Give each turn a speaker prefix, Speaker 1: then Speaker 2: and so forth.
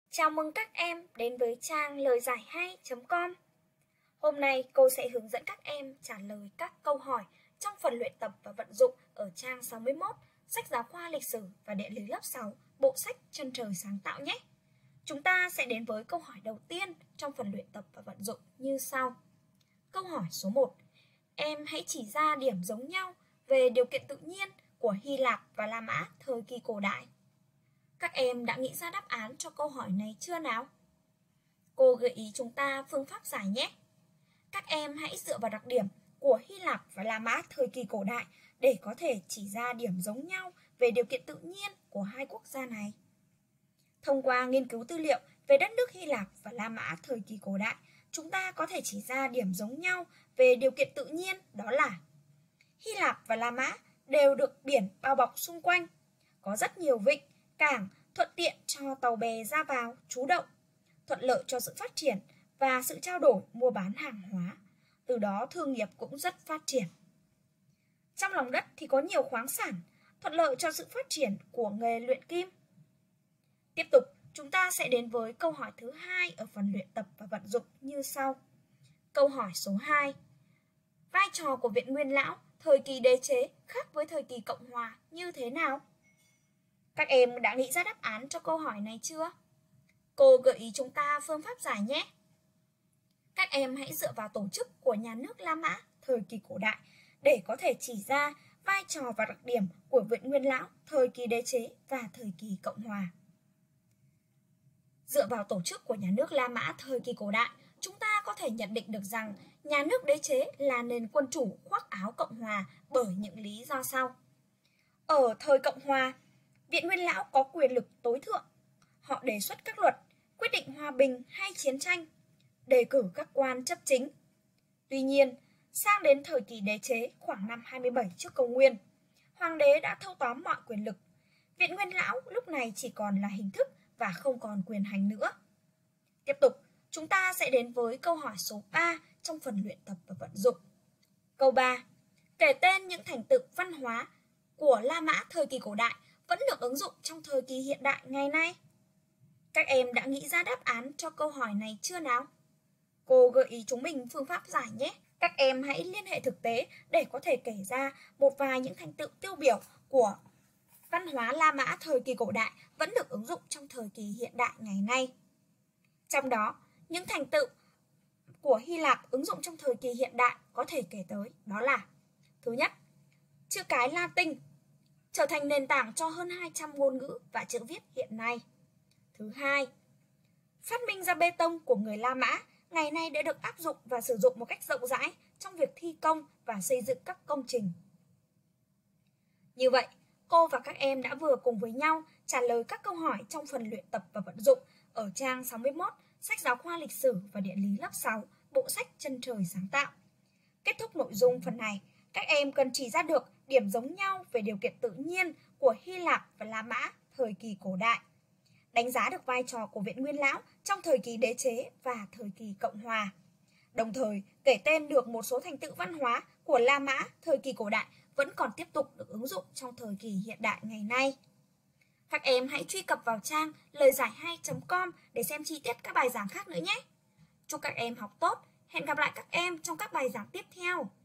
Speaker 1: Chào mừng các em đến với trang lời giải hay.com. Hôm nay cô sẽ hướng dẫn các em trả lời các câu hỏi trong phần luyện tập và vận dụng ở trang 61, sách giáo khoa lịch sử và địa lý lớp 6, bộ sách Chân trời sáng tạo nhé. Chúng ta sẽ đến với câu hỏi đầu tiên trong phần luyện tập và vận dụng như sau. Câu hỏi số 1. Em hãy chỉ ra điểm giống nhau về điều kiện tự nhiên của Hy Lạp và La Mã thời kỳ cổ đại. Các em đã nghĩ ra đáp án cho câu hỏi này chưa nào? Cô gợi ý chúng ta phương pháp giải nhé. Các em hãy dựa vào đặc điểm của Hy Lạp và La Mã thời kỳ cổ đại để có thể chỉ ra điểm giống nhau về điều kiện tự nhiên của hai quốc gia này. Thông qua nghiên cứu tư liệu về đất nước Hy Lạp và La Mã thời kỳ cổ đại, chúng ta có thể chỉ ra điểm giống nhau về điều kiện tự nhiên, đó là Hy Lạp và La Mã đều được biển bao bọc xung quanh, có rất nhiều vịnh, cảng thuận tiện cho tàu bè ra vào, trú đậu, thuận lợi cho sự phát triển và sự trao đổi mua bán hàng hóa, từ đó thương nghiệp cũng rất phát triển. Trong lòng đất thì có nhiều khoáng sản, thuận lợi cho sự phát triển của nghề luyện kim. Tiếp tục, chúng ta sẽ đến với câu hỏi thứ hai ở phần luyện tập và vận dụng như sau. Câu hỏi số 2. Vai trò của Viện Nguyên Lão thời kỳ đế chế khác với thời kỳ Cộng Hòa như thế nào? Các em đã nghĩ ra đáp án cho câu hỏi này chưa? Cô gợi ý chúng ta phương pháp giải nhé. Các em hãy dựa vào tổ chức của nhà nước La Mã thời kỳ cổ đại để có thể chỉ ra vai trò và đặc điểm của Viện Nguyên Lão thời kỳ đế chế và thời kỳ Cộng Hòa. Dựa vào tổ chức của nhà nước La Mã thời kỳ cổ đại, chúng ta có thể nhận định được rằng nhà nước đế chế là nền quân chủ khoác áo Cộng Hòa bởi những lý do sau. Ở thời Cộng Hòa, Viện Nguyên Lão có quyền lực tối thượng. Họ đề xuất các luật, quyết định hòa bình hay chiến tranh, đề cử các quan chấp chính. Tuy nhiên, sang đến thời kỳ đế chế khoảng năm 27 trước công nguyên, hoàng đế đã thâu tóm mọi quyền lực. Viện Nguyên Lão lúc này chỉ còn là hình thức và không còn quyền hành nữa. Tiếp tục, chúng ta sẽ đến với câu hỏi số 3 trong phần luyện tập và vận dụng. Câu 3. Kể tên những thành tựu văn hóa của La Mã thời kỳ cổ đại vẫn được ứng dụng trong thời kỳ hiện đại ngày nay. Các em đã nghĩ ra đáp án cho câu hỏi này chưa nào? Cô gợi ý chúng mình phương pháp giải nhé. Các em hãy liên hệ thực tế để có thể kể ra một vài những thành tựu tiêu biểu của văn hóa La Mã thời kỳ cổ đại vẫn được ứng dụng trong thời kỳ hiện đại ngày nay. Trong đó, những thành tựu của Hy Lạp ứng dụng trong thời kỳ hiện đại có thể kể tới đó là: thứ nhất, chữ cái Latin trở thành nền tảng cho hơn 200 ngôn ngữ và chữ viết hiện nay. Thứ hai, phát minh ra bê tông của người La Mã ngày nay đã được áp dụng và sử dụng một cách rộng rãi trong việc thi công và xây dựng các công trình. Như vậy, cô và các em đã vừa cùng với nhau trả lời các câu hỏi trong phần luyện tập và vận dụng ở trang 61, sách giáo khoa lịch sử và địa lý lớp 6, bộ sách Chân trời sáng tạo. Kết thúc nội dung phần này, các em cần chỉ ra được điểm giống nhau về điều kiện tự nhiên của Hy Lạp và La Mã thời kỳ cổ đại, đánh giá được vai trò của Viện Nguyên Lão trong thời kỳ đế chế và thời kỳ Cộng Hòa, đồng thời kể tên được một số thành tựu văn hóa của La Mã thời kỳ cổ đại vẫn còn tiếp tục được ứng dụng trong thời kỳ hiện đại ngày nay. Các em hãy truy cập vào trang lời giải hay.com để xem chi tiết các bài giảng khác nữa nhé. Chúc các em học tốt, hẹn gặp lại các em trong các bài giảng tiếp theo.